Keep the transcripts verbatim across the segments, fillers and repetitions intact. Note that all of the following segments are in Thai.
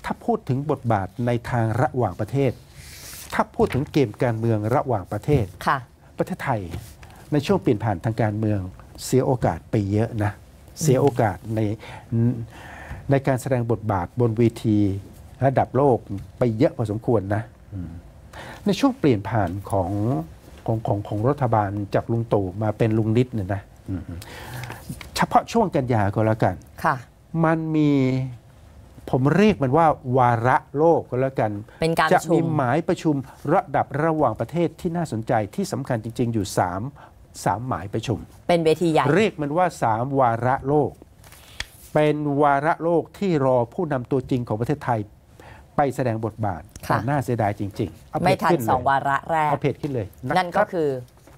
ถ้าพูดถึงบทบาทในทางระหว่างประเทศถ้าพูดถึงเกมการเมืองระหว่างประเทศประเทศไทยในช่วงเปลี่ยนผ่านทางการเมืองเสียโอกาสไปเยอะนะเสียโอกาสในในการแสดงบทบาทบนเวทีระดับโลกไปเยอะพอสมควรนะในช่วงเปลี่ยนผ่านของของของของรัฐบาลจากลุงตู่มาเป็นลุงนิดเนี่ยนะเฉพาะช่วงกันยาก็แล้วกันมันมีผมเรียกมันว่าวาระโลกก็แล้วกันจะมีหมายประชุมระดับระหว่างประเทศที่น่าสนใจที่สำคัญจริงๆอยู่สามสามหมายประชุมเป็นเวทีใหญ่เรียกมันว่าสามวาระโลกเป็นวาระโลกที่รอผู้นำตัวจริงของประเทศไทยไปแสดงบทบาทน่าเสียดายจริงๆไม่ทันสองวาระแรกเอาเพจขึ้นเลยนั่นก็คือ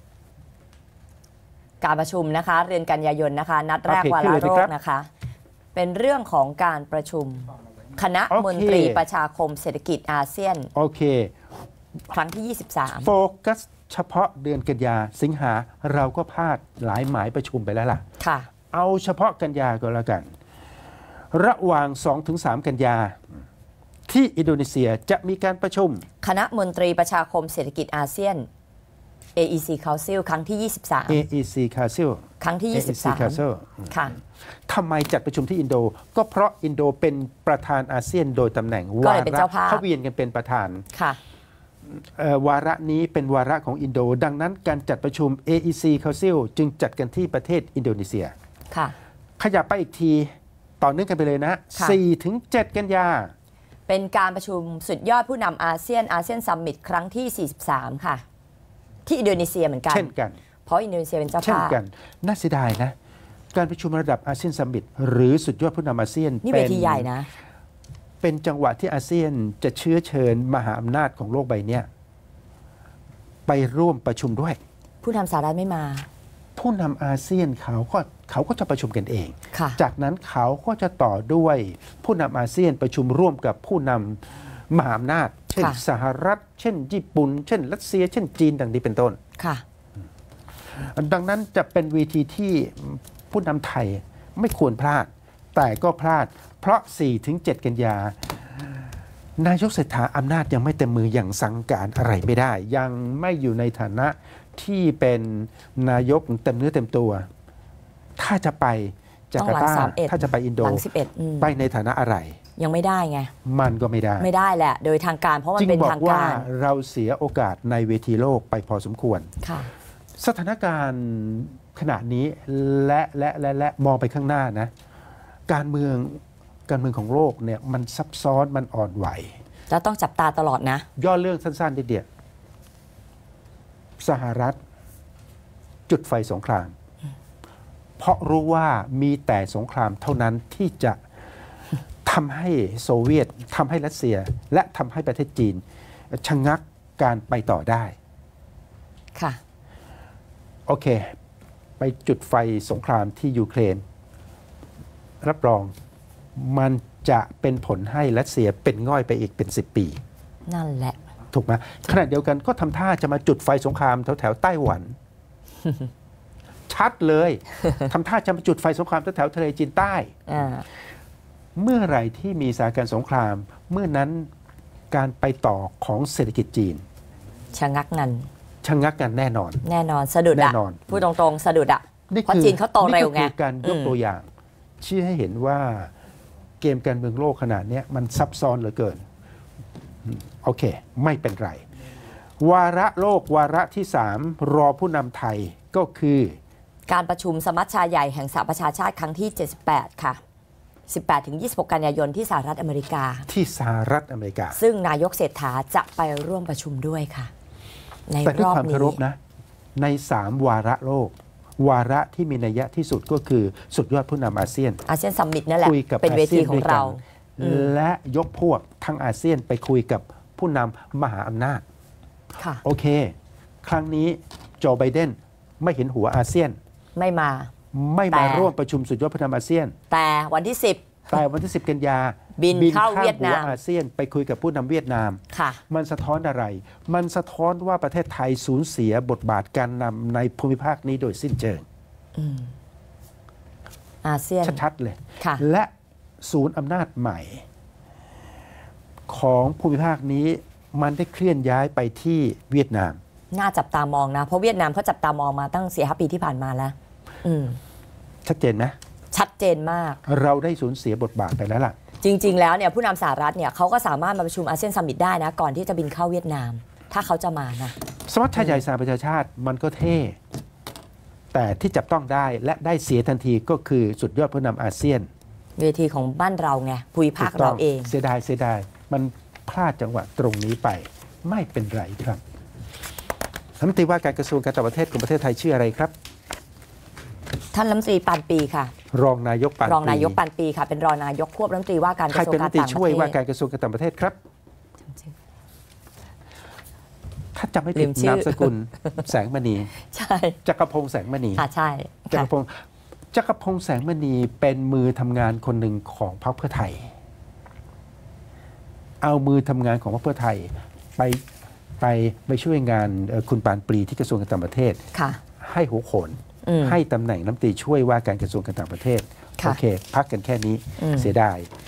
การประชุมนะคะเดือนกันยายนนะคะนัดแรกวาระโลกนะคะเป็นเรื่องของการประชุมคณะมนตรีประชาคมเศรษฐกิจอาเซียนโอเคครั้งที่ยี่สิบสามโฟกัสเฉพาะเดือนกันยาสิงหาเราก็พลาดหลายหมายประชุมไปแล้วล่ะค่ะเอาเฉพาะกันยาก็แล้วกันระหว่าง สองถึงสาม กันยาที่อินโดนีเซียจะมีการประชุมคณะมนตรีประชาคมเศรษฐกิจอาเซียน เอ อี ซี Council ครั้งที่ยี่สิบสามเอ อี ซี Council ครั้งที่ยี่สิบสามค่ะทำไมจัดประชุมที่อินโดก็เพราะอินโดเป็นประธานอาเซียนโดยตำแหน่งวาระเขาเวียนกันเป็นประธานค่ะวาระนี้เป็นวาระของอินโดดังนั้นการจัดประชุม เอ อี ซี Council จึงจัดกันที่ประเทศอินโดนีเซียค่ะขยับไปอีกทีต่อเนื่องกันไปเลยนะ สี่ถึงเจ็ด กันยาเป็นการประชุมสุดยอดผู้นำอาเซียนอาเซียนซัมมิตครั้งที่สี่สิบสามค่ะที่อินโดนีเซียเหมือนกันเช่นกันเพราะอินโดนีเซียเป็นเจ้าภาพเช่นกันน่าเสียดายนะการประชุมระดับอาเซียนซัมมิตหรือสุดยอดผู้นำอาเซียนนี่เวทีใหญ่นะเป็นจังหวะที่อาเซียนจะเชื้อเชิญมหาอำนาจของโลกใบนี้ไปร่วมประชุมด้วยผู้นำสหรัฐไม่มาผู้นำอาเซียนเขาก็เขาก็จะประชุมกันเองจากนั้นเขาก็จะต่อด้วยผู้นำอาเซียนประชุมร่วมกับผู้นำมหาอำนาจเช่นสหรัฐเช่นญี่ปุ่นเช่นรัสเซียเช่นจีนดังนี้เป็นต้นค่ะดังนั้นจะเป็นวีทีที่ผู้นำไทยไม่ควรพลาดแต่ก็พลาดเพราะ สี่ถึงเจ็ด กันยานายกเศรษฐาอำนาจยังไม่เต็มมืออย่างสั่งการอะไรไม่ได้ยังไม่อยู่ในฐานะที่เป็นนายกเต็มเนื้อเต็มตัวถ้าจะไปจาการ์ตาถ้าจะไปอินโดไปในฐานะอะไรยังไม่ได้ไงมันก็ไม่ได้ไม่ได้แหละโดยทางการเพราะมันเป็นทางการเราเสียโอกาสในเวทีโลกไปพอสมควรสถานการณ์ขณะนี้และและและและมองไปข้างหน้านะการเมืองการเมืองของโลกเนี่ยมันซับซ้อนมันอ่อนไหวแล้วต้องจับตาตลอดนะย่อเรื่องสั้นๆนิดเดียวสหรัฐจุดไฟสงครามเพราะรู้ว่ามีแต่สงครามเท่านั้นที่จะทำให้โซเวียตทำให้รัสเซียและทำให้ประเทศจีนชะงักการไปต่อได้ค่ะโอเคไปจุดไฟสงครามที่ยูเครนรับรองมันจะเป็นผลให้รัสเซียเป็นง่อยไปอีกเป็นสิบปีนั่นแหละถูกไหมขณะเดียวกันก็ทำท่าจะมาจุดไฟสงครามแถวแถวไต้หวันชัดเลยทำท่าจะมาจุดไฟสงครามแถวแถวทะเลจีนใต้เมื่อไหร่ที่มีสถานการณ์สงครามเมื่อนั้นการไปต่อของเศรษฐกิจจีนชะงักงันชะงักกันแน่นอนแน่นอนสะดุดอะพูดตรงๆสะดุดอะเพราะจีนเขาโตเร็วไงนี่คือการยกตัวอย่างชี้ให้เห็นว่าเกมการเมืองโลกขนาดนี้มันซับซ้อนเหลือเกินโอเคไม่เป็นไรวาระโลกวาระที่สามรอผู้นำไทยก็คือการประชุมสมัชชาใหญ่แห่งสหประชาชาติครั้งที่เจ็ดสิบแปดค่ะสิบแปดถึงยี่สิบหก กันยายนที่สหรัฐอเมริกาที่สหรัฐอเมริกาซึ่งนายกเศรษฐาจะไปร่วมประชุมด้วยค่ะในรอบนี้นะในสามวาระโลกวาระที่มีนัยยะที่สุดก็คือสุดยอดผู้นำอาเซียนอาเซียนซัมมิตนั่นแหละเป็นเวทีของเราและยกพวกทั้งอาเซียนไปคุยกับผู้นำมหาอำนาจโอเคครั้งนี้โจไบเดนไม่เห็นหัวอาเซียนไม่มาไม่มาร่วมประชุมสุดยอดผู้นำอาเซียนแต่วันที่สิบแต่วันที่สิบกันยาบินเข้าเวียดนามอาเซียนไปคุยกับผู้นำเวียดนามมันสะท้อนอะไรมันสะท้อนว่าประเทศไทยสูญเสียบทบาทการนำในภูมิภาคนี้โดยสิ้นเชิงอาเซียนชัดๆเลยและศูนย์อำนาจใหม่ของภูมิภาคนี้มันได้เคลื่อนย้ายไปที่เวียดนามน่าจับตามองนะเพราะเวียดนามเขาจับตามองมาตั้งสี่ห้าปีที่ผ่านมาแล้วอืมชัดเจนไหมชัดเจนมากเราได้สูญเสียบทบาทไปแล้วล่ะจริงๆแล้วเนี่ยผู้นำสหรัฐเนี่ยเขาก็สามารถมาประชุมอาเซียนซัมมิตได้นะก่อนที่จะบินเข้าเวียดนามถ้าเขาจะมานะสมัชชาใหญ่สหประชาชาติมันก็เท่แต่ที่จับต้องได้และได้เสียทันทีก็คือสุดยอดผู้นำอาเซียนเวทีของบ้านเราไงภูมิภาคเราเองเสียดายเสียดายมันพลาดจังหวะตรงนี้ไปไม่เป็นไรครับรัฐมนตรีว่าการกระทรวงการต่างประเทศของประเทศไทยชื่ออะไรครับท่านรัฐมนตรีปานปีค่ะรองนายกปานปีรองนายกปานปีค่ะเป็นรองนายกควบรัฐมนตรีว่าการกระทรวงการต่างประเทศใครเป็นรัฐมนตรีช่วยว่าการกระทรวงการต่างประเทศครับถ้าจำไม่ผิดนามสกุลแสงมณีใช่จักรพงษ์แสงมณีค่ะใช่จักรพงษ์จักรพงษ์แสงมณีเป็นมือทำงานคนหนึ่งของพรรคเพื่อไทยเอามือทำงานของพรรคเพื่อไทยไปไปไปช่วยงานคุณปานปรีที่กระทรวงการต่างประเทศให้หัวโขนให้ตำแหน่งรัฐมนตรีช่วยว่าการกระทรวงการต่างประเทศโอเคพักกันแค่นี้เสียดาย